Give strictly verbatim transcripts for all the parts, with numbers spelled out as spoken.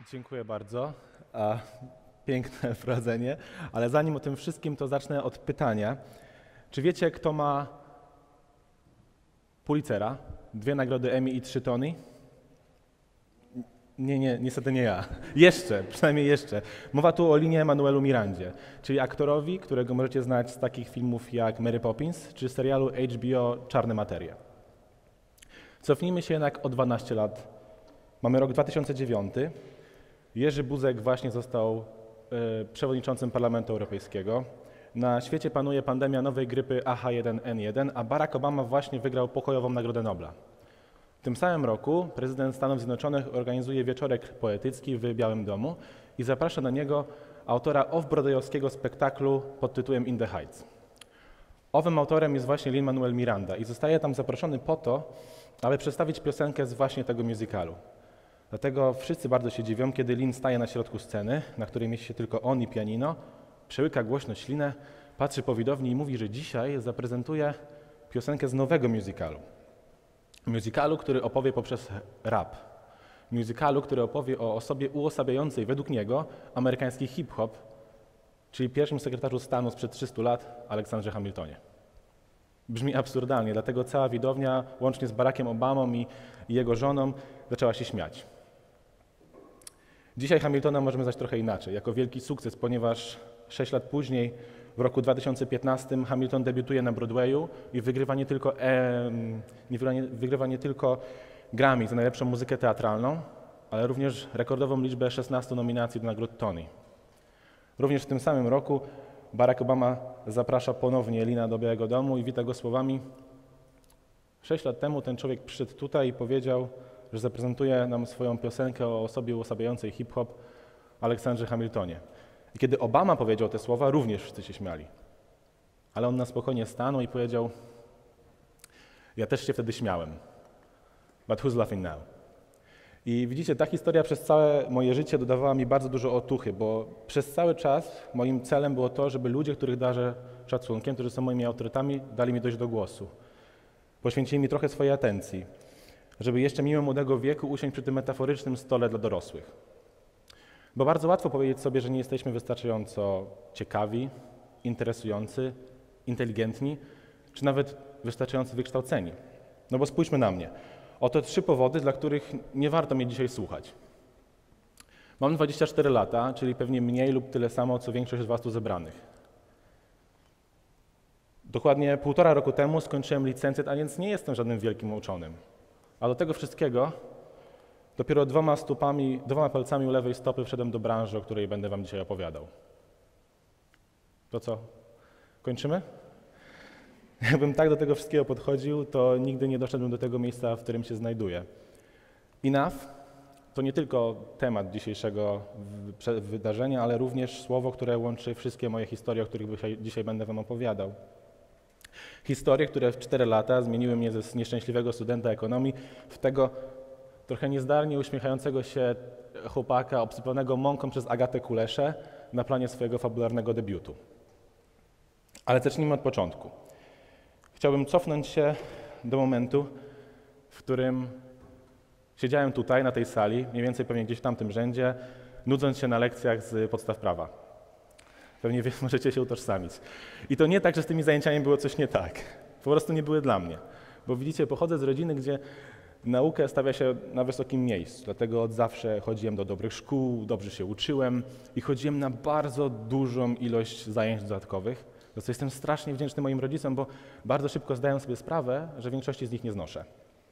Dziękuję bardzo. A, piękne wprowadzenie, ale zanim o tym wszystkim, to zacznę od pytania. Czy wiecie, kto ma Pulitzera, dwie nagrody Emmy i trzy Tony? Nie, nie, niestety nie ja. Jeszcze, przynajmniej jeszcze. Mowa tu o Lin-Manuelu Mirandzie, czyli aktorowi, którego możecie znać z takich filmów jak Mary Poppins czy serialu H B O Czarne materie. Cofnijmy się jednak o dwanaście lat. Mamy rok dwa tysiące dziewiąty. Jerzy Buzek właśnie został y, przewodniczącym Parlamentu Europejskiego. Na świecie panuje pandemia nowej grypy A H jeden N jeden, a Barack Obama właśnie wygrał pokojową Nagrodę Nobla. W tym samym roku prezydent Stanów Zjednoczonych organizuje wieczorek poetycki w Białym Domu i zaprasza na niego autora off-broadwayowskiego spektaklu pod tytułem In the Heights. Owym autorem jest właśnie Lin-Manuel Miranda i zostaje tam zaproszony po to, aby przedstawić piosenkę z właśnie tego musicalu. Dlatego wszyscy bardzo się dziwią, kiedy Lin staje na środku sceny, na której mieści się tylko on i pianino, przełyka głośno ślinę, patrzy po widowni i mówi, że dzisiaj zaprezentuje piosenkę z nowego musicalu. Musicalu, który opowie poprzez rap. Musicalu, który opowie o osobie uosabiającej według niego amerykański hip-hop, czyli pierwszym sekretarzu stanu sprzed trzystu lat, Aleksandrze Hamiltonie. Brzmi absurdalnie, dlatego cała widownia, łącznie z Barackiem Obamą i jego żoną, zaczęła się śmiać. Dzisiaj Hamiltona możemy znać trochę inaczej, jako wielki sukces, ponieważ sześć lat później, w roku dwa tysiące piętnastym, Hamilton debiutuje na Broadwayu i wygrywa nie tylko, e, nie wygrywa nie tylko Grammy za najlepszą muzykę teatralną, ale również rekordową liczbę szesnastu nominacji do nagród Tony. Również w tym samym roku Barack Obama zaprasza ponownie Lina do Białego Domu i wita go słowami: Sześć lat temu ten człowiek przyszedł tutaj i powiedział, że zaprezentuje nam swoją piosenkę o osobie uosabiającej hip-hop Aleksandrze Hamiltonie. I kiedy Obama powiedział te słowa, również wszyscy się śmiali. Ale on na spokojnie stanął i powiedział: ja też się wtedy śmiałem. But who's laughing now? I widzicie, ta historia przez całe moje życie dodawała mi bardzo dużo otuchy, bo przez cały czas moim celem było to, żeby ludzie, których darzę szacunkiem, którzy są moimi autorytetami, dali mi dojść do głosu. Poświęcili mi trochę swojej atencji, żeby jeszcze mimo młodego wieku usiąść przy tym metaforycznym stole dla dorosłych. Bo bardzo łatwo powiedzieć sobie, że nie jesteśmy wystarczająco ciekawi, interesujący, inteligentni, czy nawet wystarczająco wykształceni. No bo spójrzmy na mnie. Oto trzy powody, dla których nie warto mnie dzisiaj słuchać. Mam dwadzieścia cztery lata, czyli pewnie mniej lub tyle samo, co większość z was tu zebranych. Dokładnie półtora roku temu skończyłem licencjat, a więc nie jestem żadnym wielkim uczonym. A do tego wszystkiego dopiero dwoma stópami, dwoma palcami u lewej stopy wszedłem do branży, o której będę wam dzisiaj opowiadał. To co? Kończymy? Jakbym tak do tego wszystkiego podchodził, to nigdy nie doszedłbym do tego miejsca, w którym się znajduję. Enough to nie tylko temat dzisiejszego wydarzenia, ale również słowo, które łączy wszystkie moje historie, o których dzisiaj będę wam opowiadał. Historie, które w cztery lata zmieniły mnie ze nieszczęśliwego studenta ekonomii w tego trochę niezdarnie uśmiechającego się chłopaka obsypanego mąką przez Agatę Kuleszę na planie swojego fabularnego debiutu. Ale zacznijmy od początku. Chciałbym cofnąć się do momentu, w którym siedziałem tutaj, na tej sali, mniej więcej pewnie gdzieś w tamtym rzędzie, nudząc się na lekcjach z podstaw prawa. Pewnie wy możecie się utożsamić. I to nie tak, że z tymi zajęciami było coś nie tak. Po prostu nie były dla mnie. Bo widzicie, pochodzę z rodziny, gdzie naukę stawia się na wysokim miejscu. Dlatego od zawsze chodziłem do dobrych szkół, dobrze się uczyłem i chodziłem na bardzo dużą ilość zajęć dodatkowych, za co jestem strasznie wdzięczny moim rodzicom, bo bardzo szybko zdają sobie sprawę, że większości z nich nie znoszę.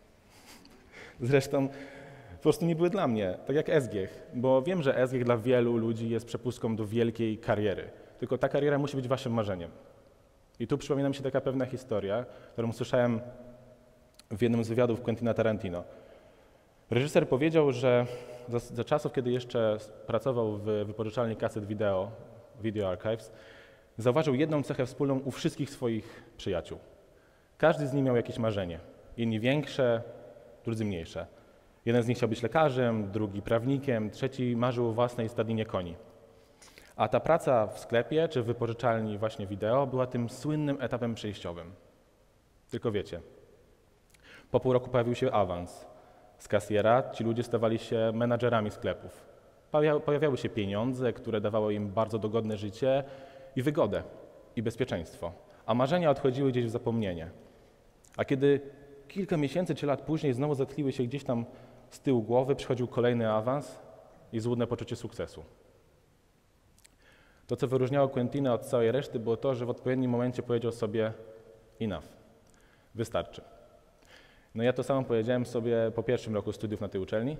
Zresztą po prostu nie były dla mnie, tak jak S G H, bo wiem, że S G H dla wielu ludzi jest przepustką do wielkiej kariery. Tylko ta kariera musi być waszym marzeniem. I tu przypomina mi się taka pewna historia, którą usłyszałem w jednym z wywiadów Quentina Tarantino. Reżyser powiedział, że za, za czasów, kiedy jeszcze pracował w wypożyczalni kaset wideo, Video Archives, zauważył jedną cechę wspólną u wszystkich swoich przyjaciół. Każdy z nich miał jakieś marzenie. Jedni większe, drudzy mniejsze. Jeden z nich chciał być lekarzem, drugi prawnikiem, trzeci marzył o własnej stadninie koni. A ta praca w sklepie czy w wypożyczalni właśnie wideo była tym słynnym etapem przejściowym. Tylko wiecie, po pół roku pojawił się awans. Z kasjera ci ludzie stawali się menadżerami sklepów. Pojawiały się pieniądze, które dawały im bardzo dogodne życie i wygodę, i bezpieczeństwo, a marzenia odchodziły gdzieś w zapomnienie. A kiedy kilka miesięcy czy lat później znowu zatliły się gdzieś tam z tyłu głowy, przychodził kolejny awans i złudne poczucie sukcesu. To, co wyróżniało Quentina od całej reszty, było to, że w odpowiednim momencie powiedział sobie enough, wystarczy. No ja to samo powiedziałem sobie po pierwszym roku studiów na tej uczelni.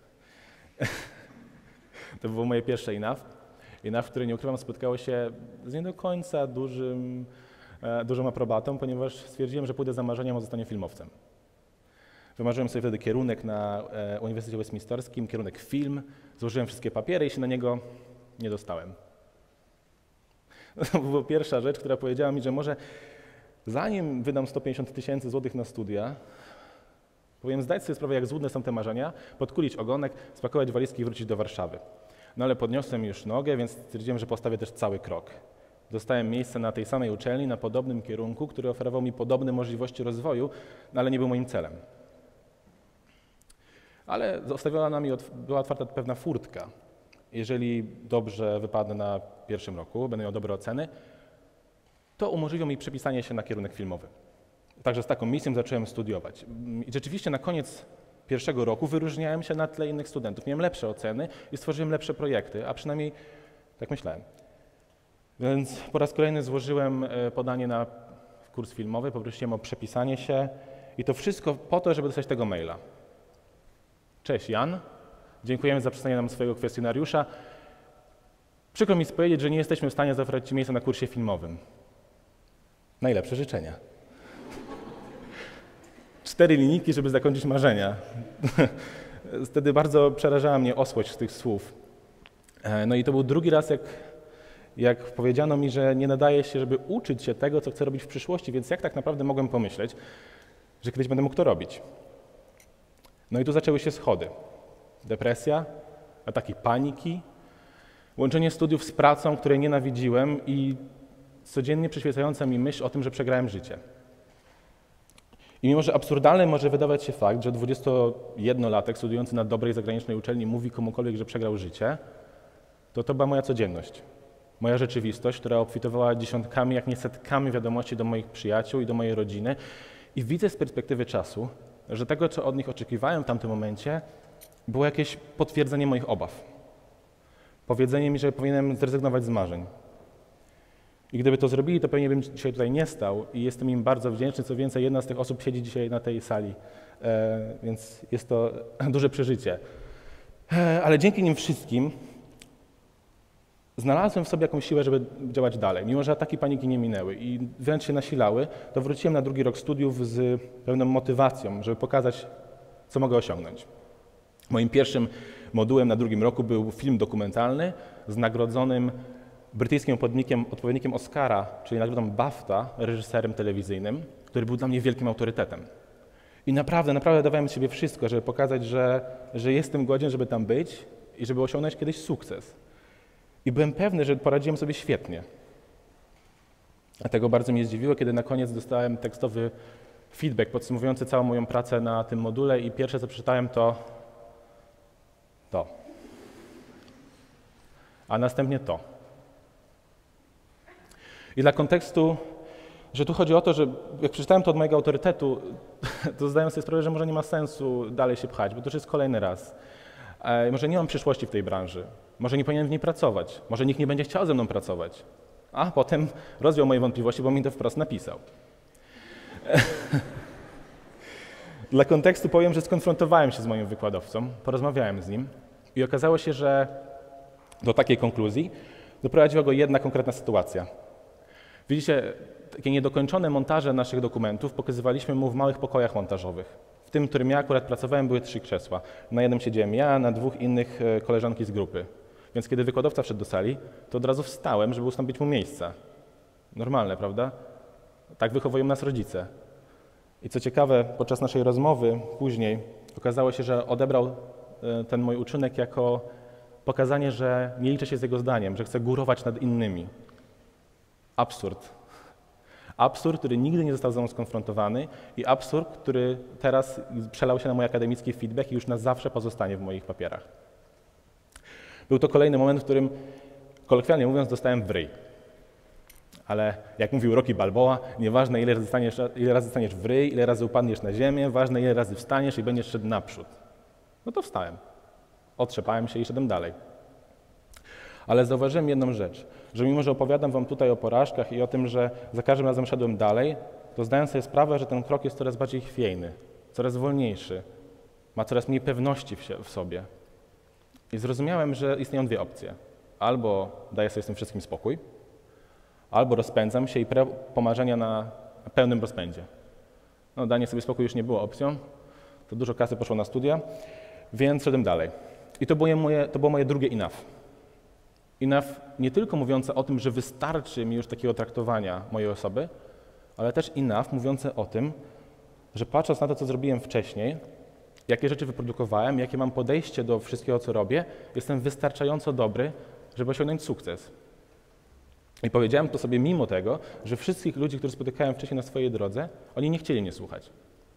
To było moje pierwsze enough. Enough, które nie ukrywam, spotkało się z nie do końca dużym, dużą aprobatą, ponieważ stwierdziłem, że pójdę za marzeniem o zostanie filmowcem. Wymarzyłem sobie wtedy kierunek na Uniwersytecie Westminsterskim, kierunek film, złożyłem wszystkie papiery i się na niego nie dostałem. To była pierwsza rzecz, która powiedziała mi, że może zanim wydam sto pięćdziesiąt tysięcy złotych na studia, powinien zdać sobie sprawę, jak złudne są te marzenia, podkulić ogonek, spakować walizki i wrócić do Warszawy. No ale podniosłem już nogę, więc stwierdziłem, że postawię też cały krok. Dostałem miejsce na tej samej uczelni, na podobnym kierunku, który oferował mi podobne możliwości rozwoju, no ale nie był moim celem. Ale zostawiona nami była otwarta pewna furtka. Jeżeli dobrze wypadnę na pierwszym roku, będę miał dobre oceny, to umożliwią mi przepisanie się na kierunek filmowy. Także z taką misją zacząłem studiować. I rzeczywiście na koniec pierwszego roku wyróżniałem się na tle innych studentów. Miałem lepsze oceny i stworzyłem lepsze projekty, a przynajmniej tak myślałem. Więc po raz kolejny złożyłem podanie na kurs filmowy, poprosiłem o przepisanie się i to wszystko po to, żeby dostać tego maila. Cześć Jan, dziękujemy za przesłanie nam swojego kwestionariusza. Przykro mi powiedzieć, że nie jesteśmy w stanie zaoferować Ci miejsca na kursie filmowym. Najlepsze życzenia. Cztery linijki, żeby zakończyć marzenia. Wtedy bardzo przerażała mnie osłość tych słów. No i to był drugi raz, jak, jak powiedziano mi, że nie nadaje się, żeby uczyć się tego, co chcę robić w przyszłości, więc jak tak naprawdę mogłem pomyśleć, że kiedyś będę mógł to robić. No i tu zaczęły się schody. Depresja, ataki paniki, łączenie studiów z pracą, której nienawidziłem i codziennie przyświecająca mi myśl o tym, że przegrałem życie. I mimo, że absurdalny może wydawać się fakt, że dwudziestojednolatek studiujący na dobrej zagranicznej uczelni mówi komukolwiek, że przegrał życie, to to była moja codzienność. Moja rzeczywistość, która obfitowała dziesiątkami, jak nie setkami wiadomości do moich przyjaciół i do mojej rodziny. I widzę z perspektywy czasu, że tego, co od nich oczekiwałem w tamtym momencie, było jakieś potwierdzenie moich obaw. Powiedzenie mi, że powinienem zrezygnować z marzeń. I gdyby to zrobili, to pewnie bym dzisiaj tutaj nie stał i jestem im bardzo wdzięczny. Co więcej, jedna z tych osób siedzi dzisiaj na tej sali, e, więc jest to duże przeżycie. E, ale dzięki nim wszystkim znalazłem w sobie jakąś siłę, żeby działać dalej. Mimo że ataki paniki nie minęły i wręcz się nasilały, to wróciłem na drugi rok studiów z pełną motywacją, żeby pokazać, co mogę osiągnąć. Moim pierwszym modułem na drugim roku był film dokumentalny z nagrodzonym brytyjskim odpowiednikiem, odpowiednikiem Oscara, czyli nagrodą BAFTA, reżyserem telewizyjnym, który był dla mnie wielkim autorytetem. I naprawdę, naprawdę dawałem z siebie wszystko, żeby pokazać, że, że jestem godzien, żeby tam być i żeby osiągnąć kiedyś sukces. I byłem pewny, że poradziłem sobie świetnie. Dlatego bardzo mnie zdziwiło, kiedy na koniec dostałem tekstowy feedback podsumowujący całą moją pracę na tym module i pierwsze, co przeczytałem, to to. A następnie to. I dla kontekstu, że tu chodzi o to, że jak przeczytałem to od mojego autorytetu, to zdałem sobie sprawę, że może nie ma sensu dalej się pchać, bo to już jest kolejny raz. E, może nie mam przyszłości w tej branży, może nie powinienem w niej pracować, może nikt nie będzie chciał ze mną pracować. A potem rozwiał moje wątpliwości, bo mi to wprost napisał. Dla kontekstu powiem, że skonfrontowałem się z moim wykładowcą, porozmawiałem z nim i okazało się, że do takiej konkluzji doprowadziła go jedna konkretna sytuacja. Widzicie, takie niedokończone montaże naszych dokumentów pokazywaliśmy mu w małych pokojach montażowych. W tym, w którym ja akurat pracowałem, były trzy krzesła. Na jednym siedziałem ja, na dwóch innych koleżanki z grupy. Więc kiedy wykładowca wszedł do sali, to od razu wstałem, żeby ustąpić mu miejsca. Normalne, prawda? Tak wychowują nas rodzice. I co ciekawe, podczas naszej rozmowy później okazało się, że odebrał ten mój uczynek jako pokazanie, że nie liczę się z jego zdaniem, że chcę górować nad innymi. Absurd. Absurd, który nigdy nie został ze mną skonfrontowany i absurd, który teraz przelał się na mój akademicki feedback i już na zawsze pozostanie w moich papierach. Był to kolejny moment, w którym, kolokwialnie mówiąc, dostałem w ryj. Ale jak mówił Rocky Balboa, nieważne ile razy, staniesz, ile razy staniesz w ryj, ile razy upadniesz na ziemię, ważne ile razy wstaniesz i będziesz szedł naprzód. No to wstałem. Otrzepałem się i szedłem dalej. Ale zauważyłem jedną rzecz, że mimo, że opowiadam wam tutaj o porażkach i o tym, że za każdym razem szedłem dalej, to zdałem sobie sprawę, że ten krok jest coraz bardziej chwiejny, coraz wolniejszy, ma coraz mniej pewności w, się, w sobie. I zrozumiałem, że istnieją dwie opcje. Albo daję sobie z tym wszystkim spokój, albo rozpędzam się i po marzenia na pełnym rozpędzie. No, danie sobie spokój już nie było opcją, to dużo kasy poszło na studia, więc szedłem dalej. I to było moje, to było moje drugie enough. Enough nie tylko mówiące o tym, że wystarczy mi już takiego traktowania mojej osoby, ale też enough mówiące o tym, że patrząc na to, co zrobiłem wcześniej, jakie rzeczy wyprodukowałem, jakie mam podejście do wszystkiego, co robię, jestem wystarczająco dobry, żeby osiągnąć sukces. I powiedziałem to sobie mimo tego, że wszystkich ludzi, których spotykałem wcześniej na swojej drodze, oni nie chcieli mnie słuchać.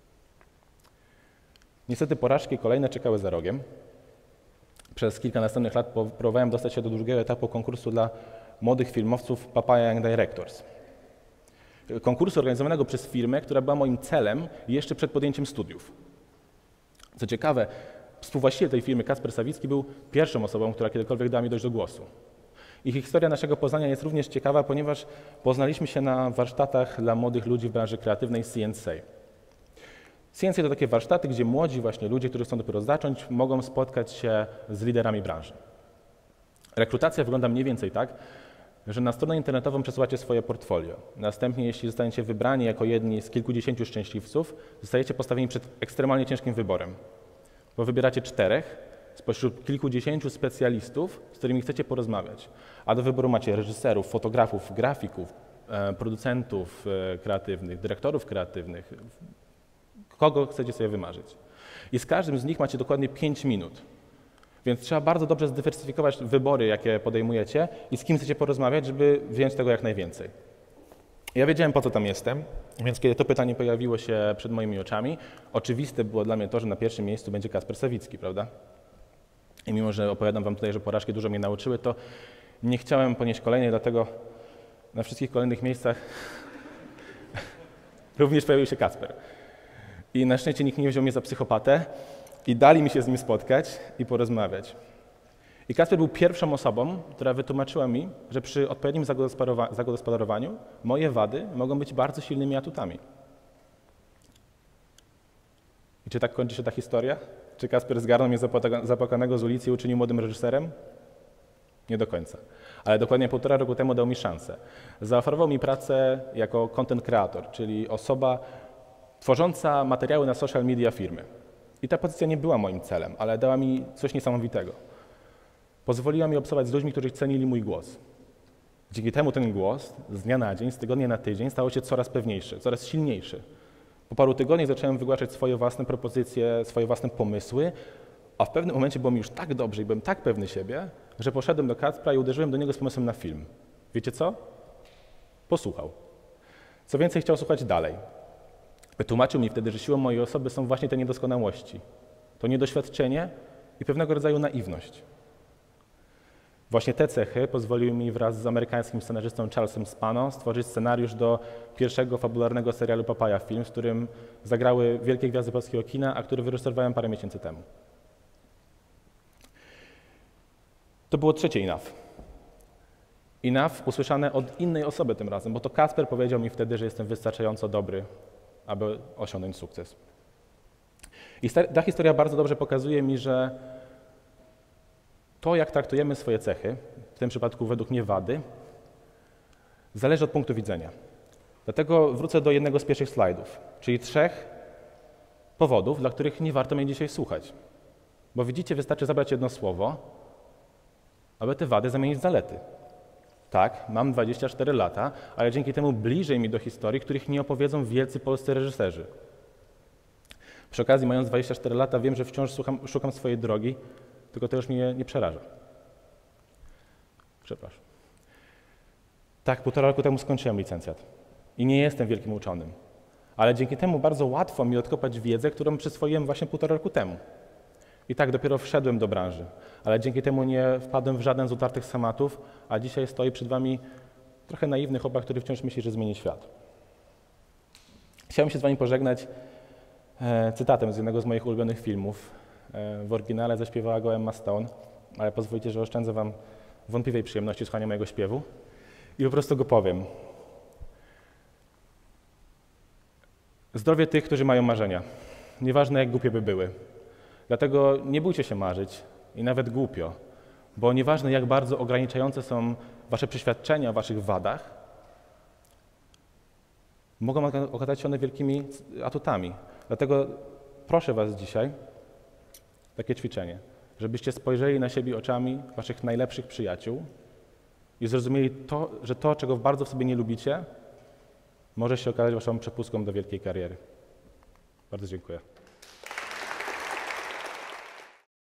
Niestety porażki kolejne czekały za rogiem. Przez kilka następnych lat próbowałem dostać się do drugiego etapu konkursu dla młodych filmowców Papaya Young Directors. Konkursu organizowanego przez firmę, która była moim celem jeszcze przed podjęciem studiów. Co ciekawe, współwłaściciel tej firmy, Kacper Sawicki, był pierwszą osobą, która kiedykolwiek dała mi dojść do głosu. I historia naszego poznania jest również ciekawa, ponieważ poznaliśmy się na warsztatach dla młodych ludzi w branży kreatywnej C N C. C N C to takie warsztaty, gdzie młodzi właśnie ludzie, którzy chcą dopiero zacząć, mogą spotkać się z liderami branży. Rekrutacja wygląda mniej więcej tak, że na stronę internetową przesyłacie swoje portfolio. Następnie, jeśli zostaniecie wybrani jako jedni z kilkudziesięciu szczęśliwców, zostajecie postawieni przed ekstremalnie ciężkim wyborem, bo wybieracie czterech spośród kilkudziesięciu specjalistów, z którymi chcecie porozmawiać. A do wyboru macie reżyserów, fotografów, grafików, producentów kreatywnych, dyrektorów kreatywnych, kogo chcecie sobie wymarzyć. I z każdym z nich macie dokładnie pięć minut. Więc trzeba bardzo dobrze zdywersyfikować wybory, jakie podejmujecie i z kim chcecie porozmawiać, żeby wziąć tego jak najwięcej. Ja wiedziałem, po co tam jestem, więc kiedy to pytanie pojawiło się przed moimi oczami, oczywiste było dla mnie to, że na pierwszym miejscu będzie Kacper Sawicki, prawda? I mimo, że opowiadam wam tutaj, że porażki dużo mnie nauczyły, to nie chciałem ponieść kolejnej, dlatego na wszystkich kolejnych miejscach również pojawił się Kacper. I na szczęście nikt nie wziął mnie za psychopatę i dali mi się z nim spotkać i porozmawiać. I Kacper był pierwszą osobą, która wytłumaczyła mi, że przy odpowiednim zagospodarowaniu moje wady mogą być bardzo silnymi atutami. I czy tak kończy się ta historia? Czy Kacper zgarnął mnie zapłakanego z ulicy i uczynił młodym reżyserem? Nie do końca. Ale dokładnie półtora roku temu dał mi szansę. Zaoferował mi pracę jako content creator, czyli osoba tworząca materiały na social media firmy. I ta pozycja nie była moim celem, ale dała mi coś niesamowitego. Pozwoliła mi obcować z ludźmi, którzy cenili mój głos. Dzięki temu ten głos z dnia na dzień, z tygodnia na tydzień stał się coraz pewniejszy, coraz silniejszy. Po paru tygodniach zacząłem wygłaszać swoje własne propozycje, swoje własne pomysły, a w pewnym momencie było mi już tak dobrze i byłem tak pewny siebie, że poszedłem do Kacpra i uderzyłem do niego z pomysłem na film. Wiecie co? Posłuchał. Co więcej, chciał słuchać dalej. Wytłumaczył mi wtedy, że siłą mojej osoby są właśnie te niedoskonałości. To niedoświadczenie i pewnego rodzaju naiwność. Właśnie te cechy pozwoliły mi wraz z amerykańskim scenarzystą Charlesem Spano stworzyć scenariusz do pierwszego fabularnego serialu Papaya Film, w którym zagrały wielkie gwiazdy polskiego kina, a który wyreżyserowałem parę miesięcy temu. To było trzecie enough. Enough usłyszane od innej osoby tym razem, bo to Kacper powiedział mi wtedy, że jestem wystarczająco dobry, aby osiągnąć sukces. I ta historia bardzo dobrze pokazuje mi, że to, jak traktujemy swoje cechy, w tym przypadku według mnie wady, zależy od punktu widzenia. Dlatego wrócę do jednego z pierwszych slajdów, czyli trzech powodów, dla których nie warto mnie dzisiaj słuchać. Bo widzicie, wystarczy zabrać jedno słowo, aby te wady zamienić w zalety. Tak, mam dwadzieścia cztery lata, ale dzięki temu bliżej mi do historii, których nie opowiedzą wielcy polscy reżyserzy. Przy okazji, mając dwadzieścia cztery lata, wiem, że wciąż szukam, szukam swojej drogi, tylko to już mnie nie przeraża. Przepraszam. Tak, półtora roku temu skończyłem licencjat i nie jestem wielkim uczonym, ale dzięki temu bardzo łatwo mi odkopać wiedzę, którą przyswoiłem właśnie półtora roku temu. I tak dopiero wszedłem do branży, ale dzięki temu nie wpadłem w żaden z utartych schematów, a dzisiaj stoi przed wami trochę naiwny chłopak, który wciąż myśli, że zmieni świat. Chciałem się z wami pożegnać e, cytatem z jednego z moich ulubionych filmów. E, w oryginale zaśpiewała go Emma Stone, ale pozwolicie, że oszczędzę wam wątpliwej przyjemności słuchania mojego śpiewu i po prostu go powiem. Zdrowie tych, którzy mają marzenia, nieważne jak głupie by były. Dlatego nie bójcie się marzyć i nawet głupio, bo nieważne jak bardzo ograniczające są wasze przeświadczenia o waszych wadach, mogą okazać się one wielkimi atutami. Dlatego proszę was dzisiaj, takie ćwiczenie, żebyście spojrzeli na siebie oczami waszych najlepszych przyjaciół i zrozumieli to, że to, czego bardzo w sobie nie lubicie, może się okazać waszą przepustką do wielkiej kariery. Bardzo dziękuję.